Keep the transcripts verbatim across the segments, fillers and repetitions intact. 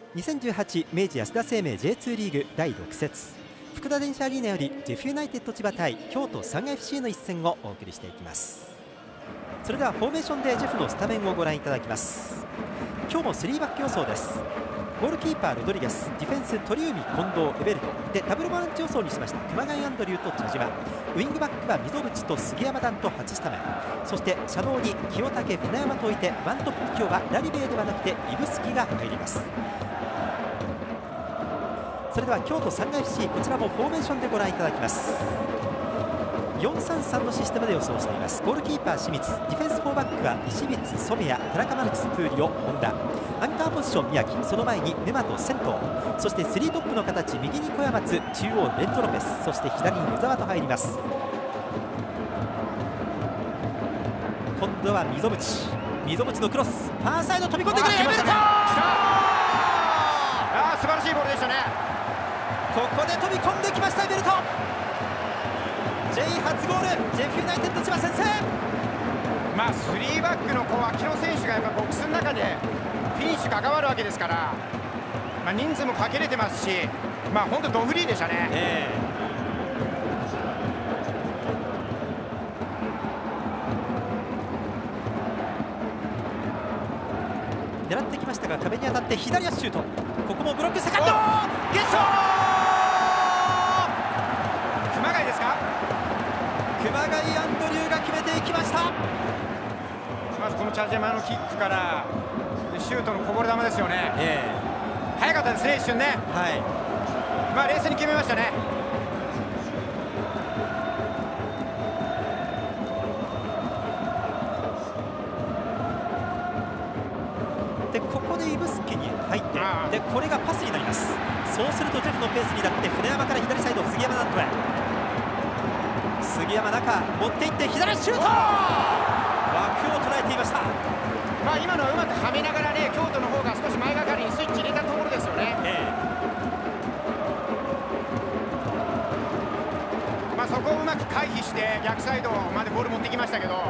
にせんじゅうはち明治安田生命 ジェイツー リーグだいろく節、福田電車アリーナよりジェフユナイテッド千葉対京都サン エフシー の一戦をお送りしていきます。それではフォーメーションでジェフのスタメンをご覧いただきます。今日もスリーバック予想です。ゴールキーパーロドリゲス、ディフェンス鳥海、近藤、エベルトでダブルボランチ予想にしました。熊谷アンドリューと茶島、ウイングバックは溝口と杉山団と初スタメン、そして車道に清武、船山と置いてワントップ、今日はラリベイではなくて指宿が入ります。それでは京都サン エフシー、こちらもフォーメーションでご覧いただきます。よんさんさんのシステムで予想しています。ゴールキーパー清水、ディフェンスフォーバックは石光、染谷、田中マルクス、プーリオ、本田、アンカーポジション宮城、その前に沼と仙頭、そしてスリートップの形、右に小山津、中央レンゾロペス、そして左に野沢と入ります。今度は溝口、溝口のクロス、ファーサイド飛び込んでくる、エベルト、 あー素晴らしいボールでしたね。 ここで飛び込んできましたエベルト。 J 初ゴール、ジェフユナイテッド千葉先制。 まあスリーバックのこう秋野選手がやっぱボックスの中でフィニッシュ関わるわけですから、まあ、人数もかけれてますし、まあ本当ドフリーでしたね。えー、狙ってきましたが壁に当たって左足シュート、ここもブロックセカンドゲット。 熊谷ですか。 熊谷アンドリューが決めていきました。 まずこのチャージャマのキックからシュートのこぼれ球ですよね。えー、早かったですね、一瞬ね。はい、まあ冷静に決めましたね。 でここで指宿に入って、でこれがパスになります。そうするとジェフのペースになって船山から左サイド、杉山なんとへ、杉山中持っていって左シュート、枠を捉えていました。 まあ今のはうまくはめながらね、京都の方が少し前がかりにスイッチ入れたところですよね。ええ、まあそこをうまく回避して逆サイドまでボール持ってきましたけど、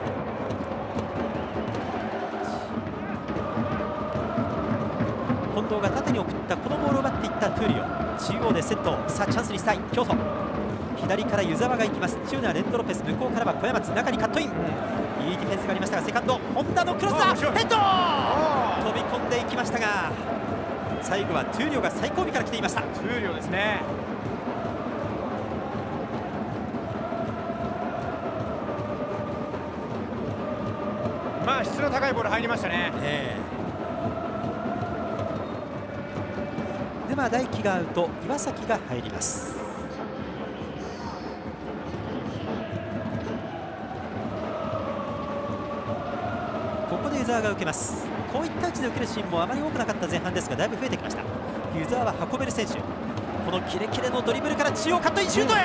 近藤が縦に送ったこのボールを奪っていったトゥーリオ、中央でセット、さあチャンスにしたい京都、左から湯沢が行きます。中央レンドロペス、向こうからは小山津、中にカットイン、うん、いいディフェンスがありましたがセカンド本田のクロスだ、ヘッド飛び込んでいきましたが最後はトゥーリオが最後尾から来ていました。 トゥーリオですね。まあ質の高いボール入りましたね。えー沼大輝がアウト、岩崎が入ります。ここで湯沢が受けます。こういった位置で受けるシーンもあまり多くなかった前半ですがだいぶ増えてきました。湯沢は運べる選手、このキレキレのドリブルから中央カットインシュートへ、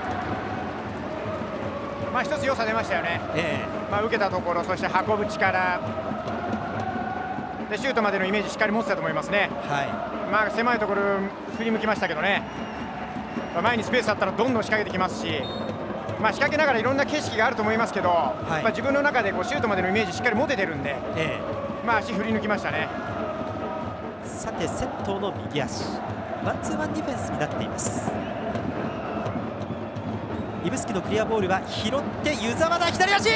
まあ一つ良さ出ましたよね。えー、まあ受けたところ、そして運ぶ力でシュートまでのイメージしっかり持ってたと思いますね。はい、まあ狭いところ振り向きましたけどね、まあ、前にスペースあったらどんどん仕掛けてきますし、まあ仕掛けながらいろんな景色があると思いますけど、はい、まあ自分の中でこうシュートまでのイメージしっかり持ててるんで、ええ、まあ足振り抜きましたね。 さて先頭の右足、ワンツーワンディフェンスになっています。指宿のクリアボールは拾って湯沢だ、左足、うん、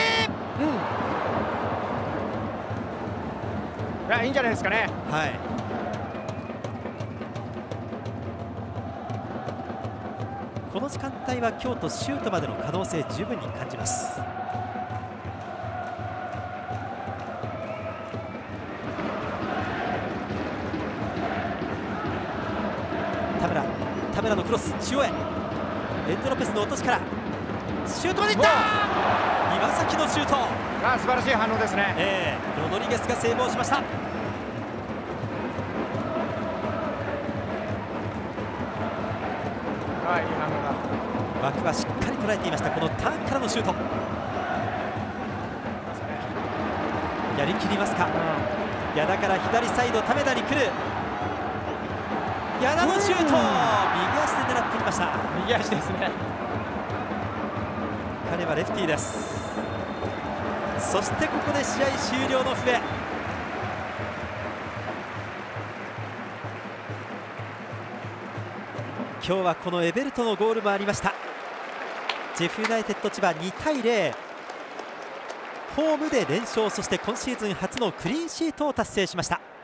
いやいいんじゃないですかね。はい、 この時間帯は京都シュートまでの可能性十分に感じます。田村、田村のクロス中央へ、レンドロペスの落としからシュートまでいった、岩崎のシュート、 あ素晴らしい反応ですね。 えー、ロドリゲスがセーブをしました。 はい、いい反応だ。 枠はしっかり捉えていました。このターンからのシュート、やりきりますか。矢田から左サイド、為田に来る矢田のシュート、右足で狙ってきました。 右足ですね。 彼はレフティーです。そしてここで試合終了の笛。 今日はこのエベルトのゴールもありました。ジェフユナイテッド千葉にたいゼロ、ホームで連勝、そして今シーズン初のクリーンシートを達成しました。